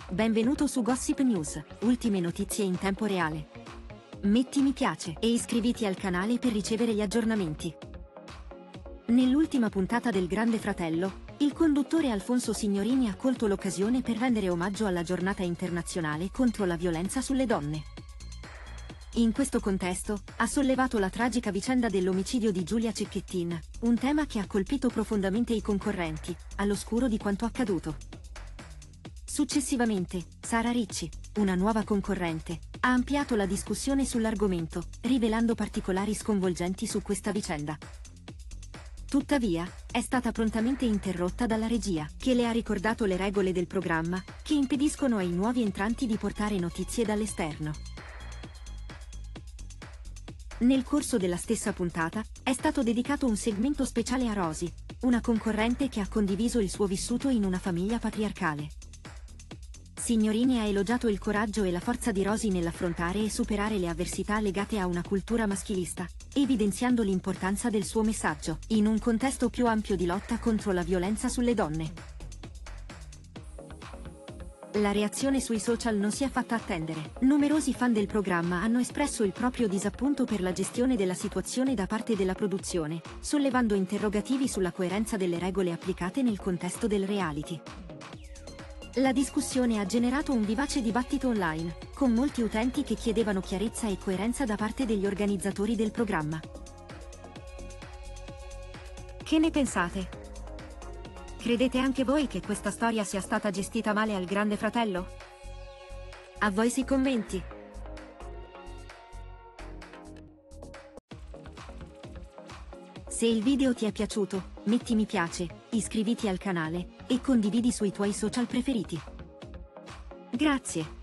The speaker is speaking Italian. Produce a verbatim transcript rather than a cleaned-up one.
Benvenuto su Gossip News, ultime notizie in tempo reale. Metti mi piace e iscriviti al canale per ricevere gli aggiornamenti. Nell'ultima puntata del Grande Fratello, il conduttore Alfonso Signorini ha colto l'occasione per rendere omaggio alla giornata internazionale contro la violenza sulle donne. In questo contesto, ha sollevato la tragica vicenda dell'omicidio di Giulia Cecchettin, un tema che ha colpito profondamente i concorrenti, all'oscuro di quanto accaduto. Successivamente, Sara Ricci, una nuova concorrente, ha ampliato la discussione sull'argomento, rivelando particolari sconvolgenti su questa vicenda. Tuttavia, è stata prontamente interrotta dalla regia, che le ha ricordato le regole del programma, che impediscono ai nuovi entranti di portare notizie dall'esterno. Nel corso della stessa puntata, è stato dedicato un segmento speciale a Rosy, una concorrente che ha condiviso il suo vissuto in una famiglia patriarcale. Signorini ha elogiato il coraggio e la forza di Rosy nell'affrontare e superare le avversità legate a una cultura maschilista, evidenziando l'importanza del suo messaggio, in un contesto più ampio di lotta contro la violenza sulle donne. La reazione sui social non si è fatta attendere. Numerosi fan del programma hanno espresso il proprio disappunto per la gestione della situazione da parte della produzione, sollevando interrogativi sulla coerenza delle regole applicate nel contesto del reality. La discussione ha generato un vivace dibattito online, con molti utenti che chiedevano chiarezza e coerenza da parte degli organizzatori del programma. Che ne pensate? Credete anche voi che questa storia sia stata gestita male al Grande Fratello? A voi i commenti! Se il video ti è piaciuto, metti mi piace, iscriviti al canale e condividi sui tuoi social preferiti. Grazie!